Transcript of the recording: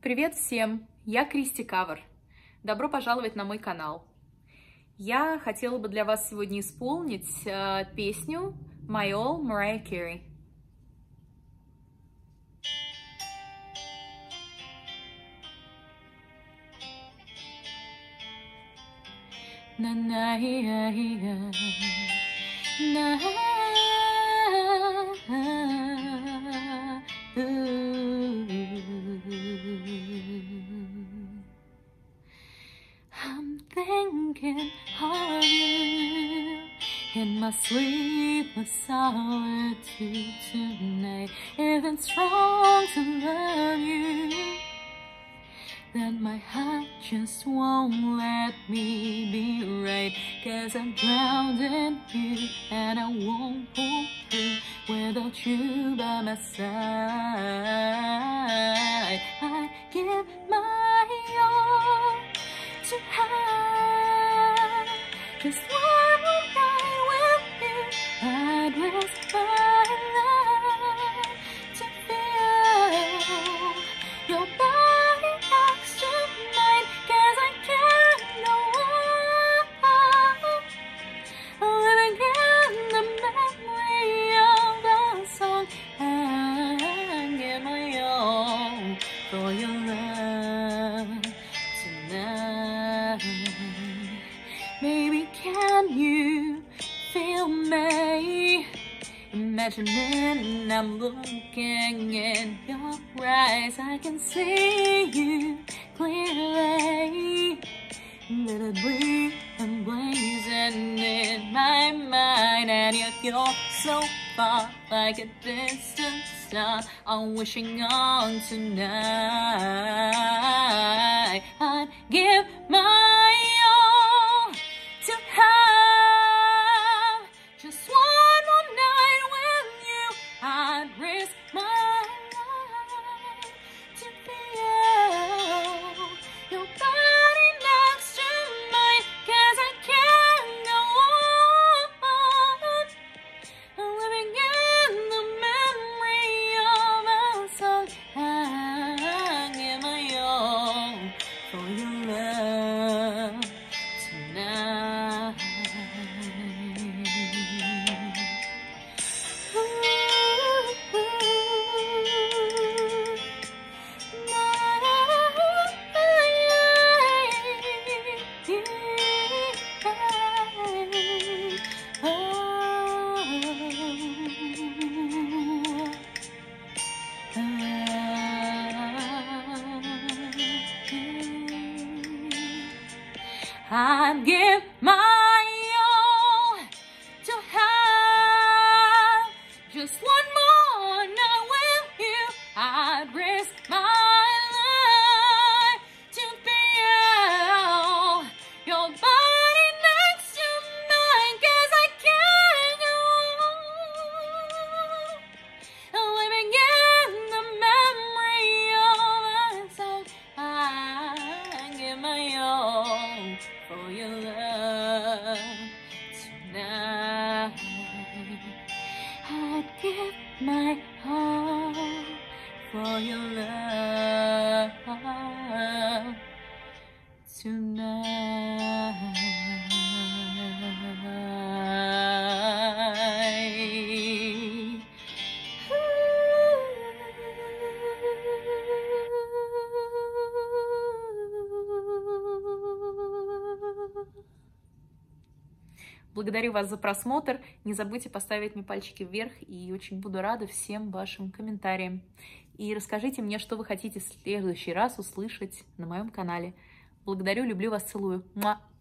Привет всем! Я Кристи Кавер. Добро пожаловать на мой канал. Я хотела бы для вас сегодня исполнить песню My All Mariah Carey. Na na ya ya na I'm thinking of you in my sleepless solitude tonight. If it's wrong to love you, then my heart just won't let me be right. 'Cause I'm drowned in you and I won't pull through without you by my side. I give my all to have just one more night with you. I'd risk my life to feel your body next to mine. 'Cause I can't go on living in the memory of the song. I give my all for your love tonight. Baby, can you feel me? Imagining I'm looking in your eyes, I can see you clearly, vividly and blazing in my mind. And yet you're so far, like a distant star, I'm wishing on tonight. I'd give my all to have just one more night with you. I'd risk my life to feel your body next to mine. 'Cause I can't go on living in the memory of a song. I give my all for your love tonight. I'd give my all to have just one more night with you. I'd risk my life to feel your body next to mine. 'Cause I can't go on living in the memory of a song. I give my all for your love tonight. I'd give my all for your love tonight. Благодарю вас за просмотр. Не забудьте поставить мне пальчики вверх, и очень буду рада всем вашим комментариям. И расскажите мне, что вы хотите в следующий раз услышать на моем канале. Благодарю, люблю вас, целую. Муа!